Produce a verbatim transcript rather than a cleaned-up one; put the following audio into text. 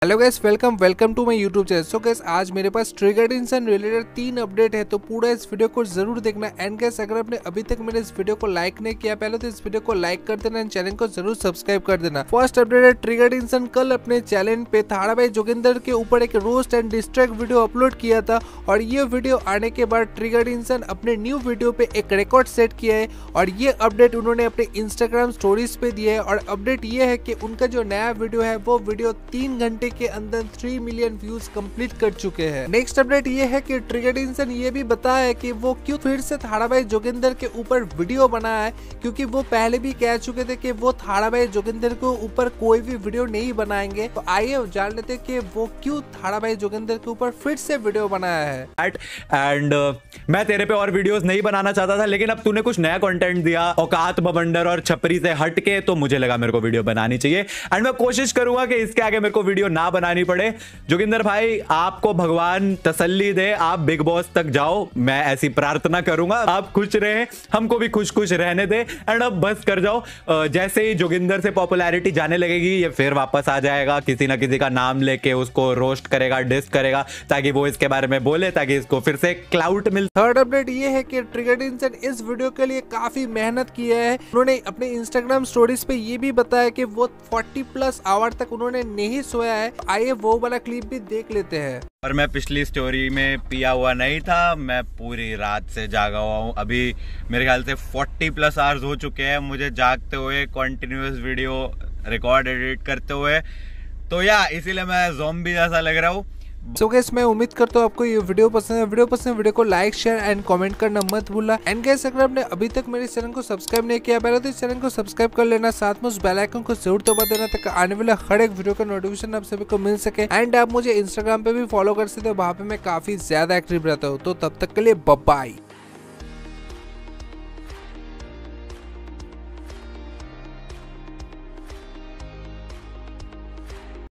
Hello guys, welcome welcome to my YouTube channel. So guys, आज मेरे पास trigger Insaan related तीन अपडेट है, तो पूरा इस वीडियो को जरूर देखना। एंड गाइस, अगर आपने अभी तक मेरे इस वीडियो को लाइक नहीं किया पहले, तो इस वीडियो को लाइक कर देना एंड चैनल को जरूर सब्सक्राइब कर देना। फर्स्ट अपडेट है, ट्रिगर इंसान कल अपने चैनल पे थारा भाई जोगिंदर के ऊपर एक roast and diss track video upload किया था, और ये वीडियो आने के बाद ट्रिगर इंसान अपने न्यू वीडियो पे एक रिकॉर्ड सेट किया है, और ये अपडेट उन्होंने अपने इंस्टाग्राम स्टोरीज पे दिया है। और अपडेट ये है कि उनका जो नया वीडियो है वो वीडियो तीन घंटे के अंदर थ्री मिलियन व्यूज कंप्लीट कर चुके हैं। नेक्स्ट अपडेट ये है कि ट्रिगर इंसान ये भी बताया है कि वो क्यों फिर से थारा भाई जोगिंदर के ऊपर वीडियो बनाया है, क्योंकि वो पहले भी कह चुके थे कि वो थारा भाई जोगिंदर के ऊपर कोई भी वीडियो नहीं बनाएंगे। तो आइए जान लेते कि वो क्यों थारा भाई जोगिंदर के ऊपर फिर से वीडियो बनाया है। एंड uh, मैं तेरे पे और वीडियोस नहीं बनाना चाहता था, लेकिन अब तूने कुछ नया कंटेंट दिया औकात बवंडर और छपरी से हट के, तो मुझे लगा मेरे को वीडियो बनानी चाहिए। एंड मैं कोशिश करूंगा कि इसके आगे मेरे को वीडियो ना बनानी पड़े। जोगिंदर भाई, आपको भगवान तसल्ली दे, आप बिग बॉस तक जाओ, मैं ऐसी प्रार्थना करूंगा। आप खुश रहे, हमको भी खुश खुश रहने दे। एंड अब बस कर जाओ। जैसे ही जोगिंदर से पॉपुलैरिटी जाने लगेगी, ये फिर वापस आ जाएगा, किसी ना किसी का नाम लेके उसको रोस्ट करेगा, डिस करेगा, ताकि वो इसके बारे में बोले, ताकि इसको फिर से क्लाउड मिल। थर्ड अपडेट ये है कि ट्रिगर इंसान इस वीडियो के लिए काफी मेहनत की है। उन्होंने अपने इंस्टाग्राम स्टोरीज पे ये भी बताया कि वो चालीस प्लस आवर तक उन्होंने नहीं सोया है। आइए वो वाला क्लिप भी देख लेते हैं। और मैं पिछली स्टोरी में पिया हुआ नहीं था, मैं पूरी रात से जागा हुआ हूँ। अभी मेरे ख्याल से चालीस प्लस आवर्स हो चुके हैं मुझे जागते हुए, कंटिन्यूअस वीडियो रिकॉर्ड एडिट करते हुए। तो या इसीलिए मैं ज़ॉम्बी जैसा लग रहा हूँ। सो गाइस, मैं उम्मीद करता हूँ आपको ये वीडियो पसंद है। वीडियो पसंद है, वीडियो को लाइक शेयर एंड कमेंट करना मत भूलना। एंड गाइस, अगर आपने अभी तक मेरे चैनल को सब्सक्राइब नहीं किया पहले, तो इस चैनल को सब्सक्राइब कर लेना, साथ में उस बेल आइकन को जरूर दबा देना, ताकि आने वाला हर एक वीडियो का नोटिफिकेशन आप सभी को मिल सके। एंड आप मुझे इंस्टाग्राम पे भी फॉलो कर सकते हो, वहाँ पे मैं काफी ज्यादा एक्टिव रहता हूँ। तो तब तक के लिए बाय बाय।